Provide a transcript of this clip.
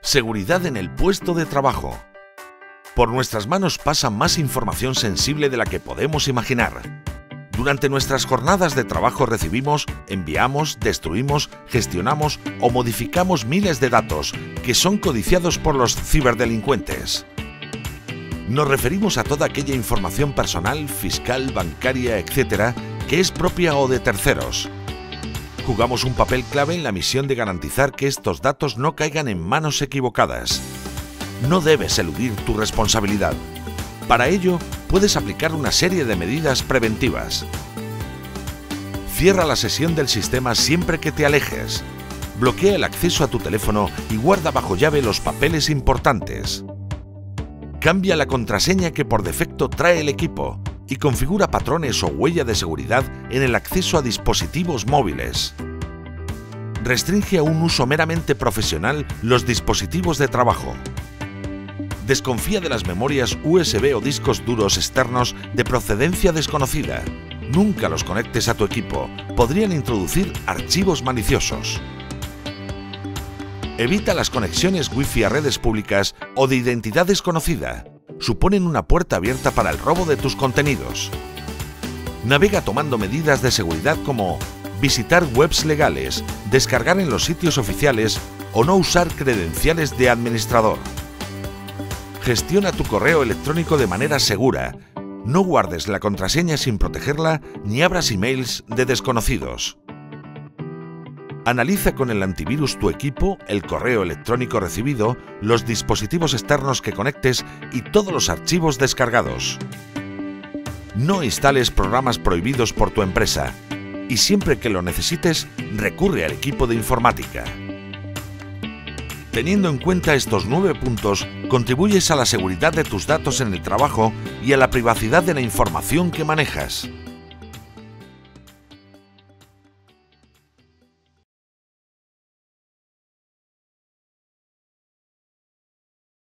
Seguridad en el puesto de trabajo. Por nuestras manos pasa más información sensible de la que podemos imaginar. Durante nuestras jornadas de trabajo recibimos, enviamos, destruimos, gestionamos o modificamos miles de datos que son codiciados por los ciberdelincuentes. Nos referimos a toda aquella información personal, fiscal, bancaria, etc., que es propia o de terceros. Jugamos un papel clave en la misión de garantizar que estos datos no caigan en manos equivocadas. No debes eludir tu responsabilidad. Para ello, puedes aplicar una serie de medidas preventivas. Cierra la sesión del sistema siempre que te alejes. Bloquea el acceso a tu teléfono y guarda bajo llave los papeles importantes. Cambia la contraseña que por defecto trae el equipo y configura patrones o huella de seguridad en el acceso a dispositivos móviles. Restringe a un uso meramente profesional los dispositivos de trabajo. Desconfía de las memorias USB o discos duros externos de procedencia desconocida. Nunca los conectes a tu equipo. Podrían introducir archivos maliciosos. Evita las conexiones Wi-Fi a redes públicas o de identidad desconocida. Suponen una puerta abierta para el robo de tus contenidos. Navega tomando medidas de seguridad como visitar webs legales, descargar en los sitios oficiales o no usar credenciales de administrador. Gestiona tu correo electrónico de manera segura. No guardes la contraseña sin protegerla ni abras emails de desconocidos. Analiza con el antivirus tu equipo, el correo electrónico recibido, los dispositivos externos que conectes y todos los archivos descargados. No instales programas prohibidos por tu empresa y siempre que lo necesites, recurre al equipo de informática. Teniendo en cuenta estos 9 puntos, contribuyes a la seguridad de tus datos en el trabajo y a la privacidad de la información que manejas.